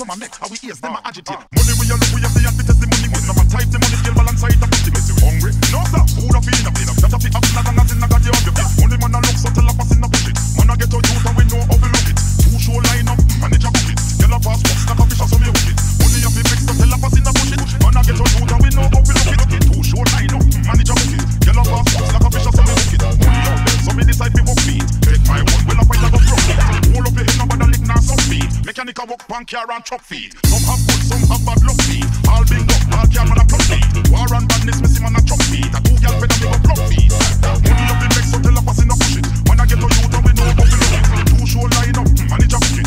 some a make, how we ears them a agitate. Money we a look, we have the advertise the money with. Now my type the money scale balance side the pussy. Hungry? No sir, food a feed up. That a fit up, not as in a got you on your feet. Money man a look so tell a pass in a bush it. Man a get a youth and we know how we look it. Two show line up, manage a book it. Yellow pass box, like a fish so me hook it. Money a fit fix so tell a pass in a bush it. Man a get a youth and we know how we look it. Two show line up, manage a book it. Yellow pass box, like a fish so me hook it. Money out there, so me decide me walk feet. Take my one, will I find a go broke it. Hold up your head, nobody lick now some feet. Mechanic a walk pan car and truck feet. Some have good, some have bad luck feet. All big up, all car man a plug feet. War and badness, me see man a truck feet. A two girl better me go plug feet. Money up in next, so tell a pass in a push it. Man a get a youth and we know how we look it. Two show line up, manage a book it.